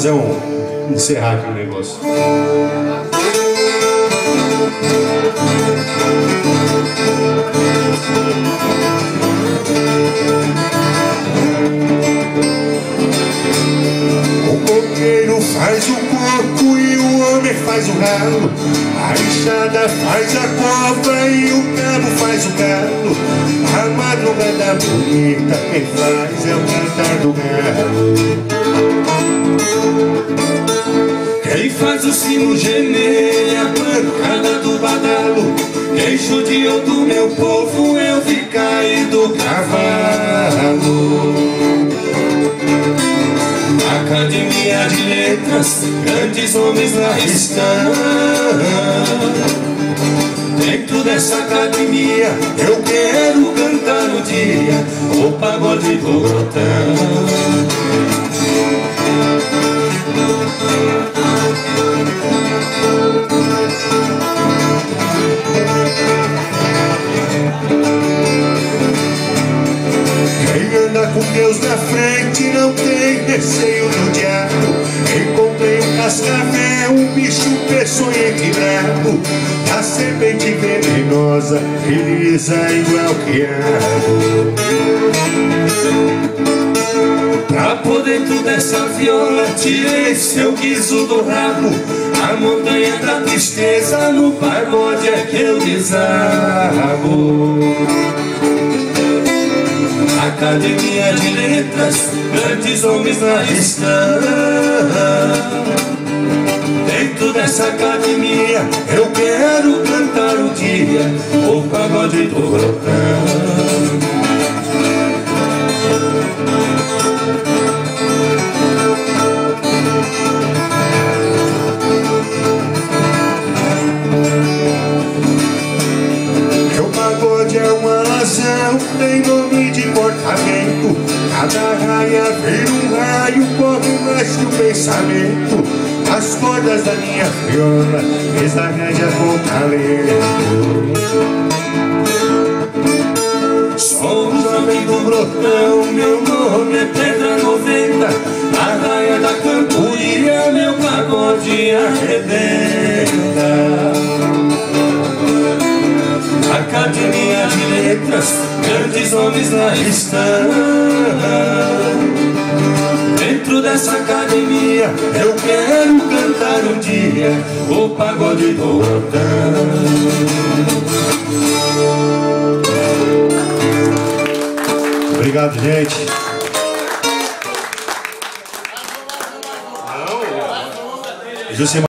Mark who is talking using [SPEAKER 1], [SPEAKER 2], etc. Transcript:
[SPEAKER 1] fazer encerrar aqui o negócio.
[SPEAKER 2] O coqueiro faz o corpo e o homem faz o ralo. A enxada faz a cova e o cabo faz o galo. A madrugada bonita quem faz é o cantar do galo. Quem faz o sino gemer é a pancada do badalo. Quem judiou do meu povo eu vi cair do cavalo. Academia de Letras, grandes homens lá estão. Dentro dessa academia eu quero cantar o dia, o pagode do grotão. Quem anda com Deus na frente não tem receio do diabo. Encontrei um cascavel, um bicho peçonhento bravo. A serpente venenosa que lisa igual quiabo. Pra pôr dentro dessa viola tirei seu guiso do rabo. A montanha da tristeza no pagode é que eu desabo. Academia de Letras, grandes homens lá estão. Dentro dessa academia eu quero cantar o dia, o pagode do grotão. Meu pagode é uma alazão, tem nome de cortamento. Cada raia vira um raio, corre mais que o pensamento. As cordas da minha viola fez a rédea com talento. Sou um jovem do grotão, meu nome é Pedra 90. A raia da Camporia, meu pagode arrebenta. Academia de Letras, grandes homens lá estão. Dentro dessa academia eu quero cantar um dia, o pagode do grotão.
[SPEAKER 1] Obrigado, gente. Não,